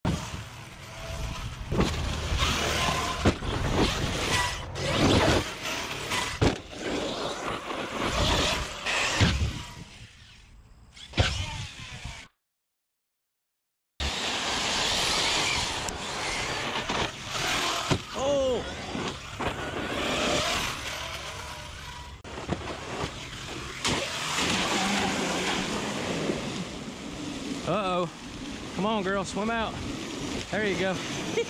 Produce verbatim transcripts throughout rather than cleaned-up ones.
Uh-oh. Come on, girl, swim out. There you go.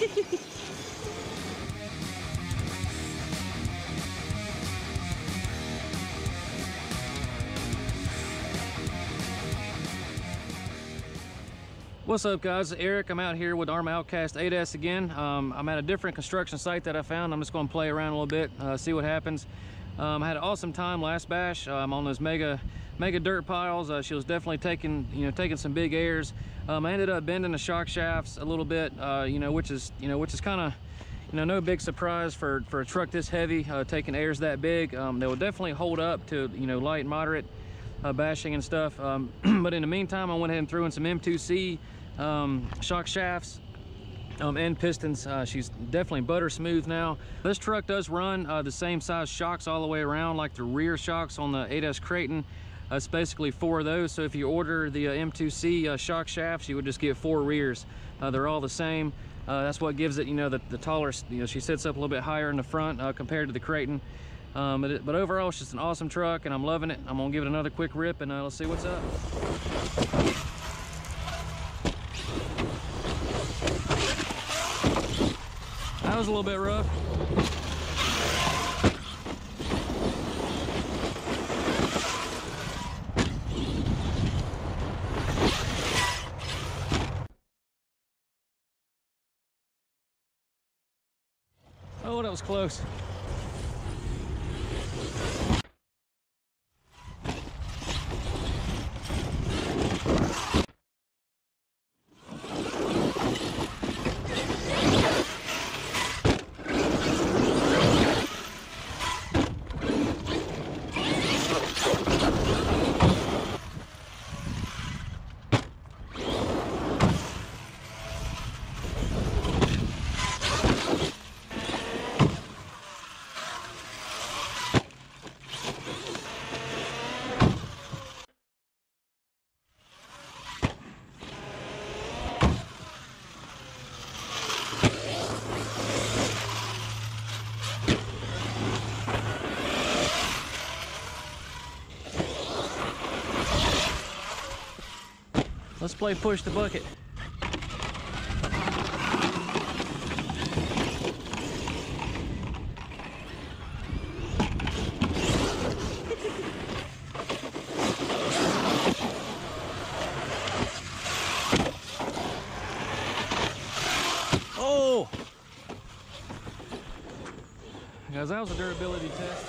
What's up, guys? Eric. I'm out here with Arrma Outcast eight S again. Um, I'm at a different construction site that I found. I'm just going to play around a little bit, uh, see what happens. Um, I had an awesome time last bash um, on those mega mega dirt piles. Uh, she was definitely taking, you know, taking some big airs. Um, I ended up bending the shock shafts a little bit, uh, you know, which is, you know, which is kind of, you know, no big surprise for for a truck this heavy, uh, taking airs that big. Um, they will definitely hold up to, you know, light and moderate uh, bashing and stuff. Um, but in the meantime, I went ahead and threw in some M two C um, shock shafts. Um, and pistons. Uh, she's definitely butter smooth now. This truck does run uh, the same size shocks all the way around, like the rear shocks on the eight S Creighton. Uh, it's basically four of those. So if you order the uh, M two C uh, shock shafts, you would just get four rears. Uh, they're all the same. Uh, that's what gives it, you know, the, the taller, you know, she sits up a little bit higher in the front uh, compared to the Creighton. Um, but, it, but overall, it's just an awesome truck, and I'm loving it. I'm gonna give it another quick rip, and uh, let's see what's up. That was a little bit rough. Oh, that was close. Let's play push the bucket. Oh! Guys, that was a durability test.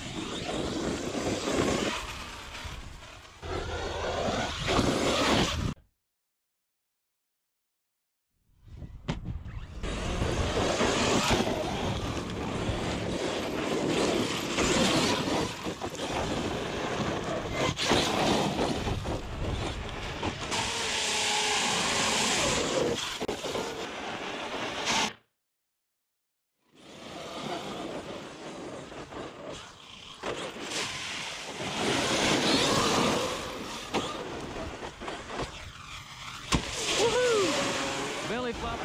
Belly flopping.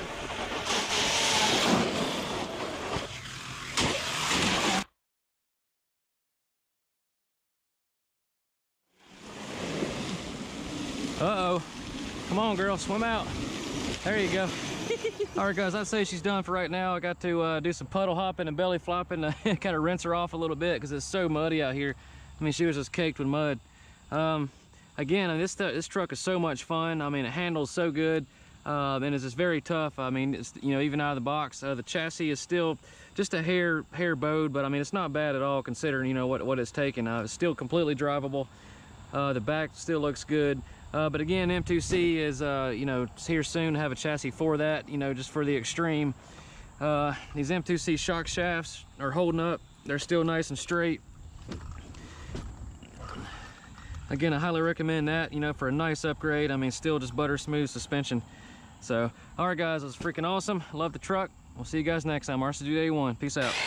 Uh-oh. Come on, girl, swim out. There you go. All right, guys, I'd say she's done for right now. I got to uh, do some puddle hopping and belly flopping to kind of rinse her off a little bit because it's so muddy out here. I mean, she was just caked with mud. Um, again, this, this truck is so much fun. I mean, it handles so good. Uh, and it's just very tough. I mean, it's, you know, even out of the box, uh, the chassis is still just a hair hair bowed, but I mean, it's not bad at all considering, you know, what, what it's taken. Uh, it's still completely drivable. Uh, the back still looks good. Uh, but again, M two C is, uh, you know, here soon to have a chassis for that, you know, just for the extreme. Uh, these M two C shock shafts are holding up. They're still nice and straight. Again, I highly recommend that, you know, for a nice upgrade. I mean, still just butter smooth suspension. So, all right guys, it was freaking awesome. Love the truck. We'll see you guys next time. R C D one. Peace out.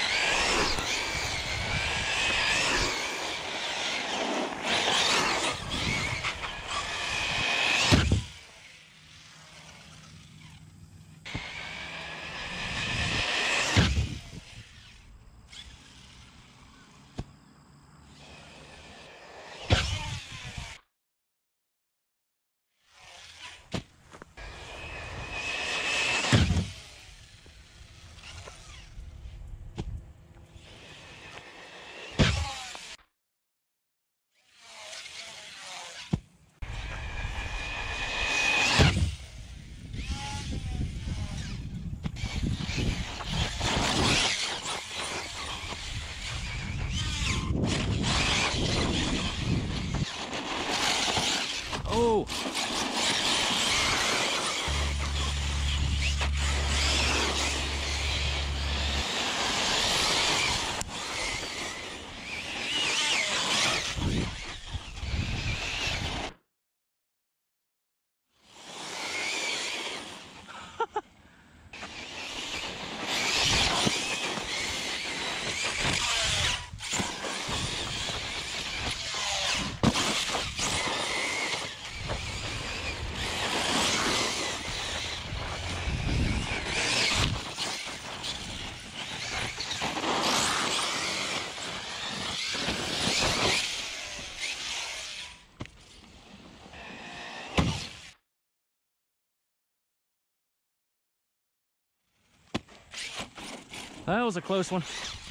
Oh! That was a close one.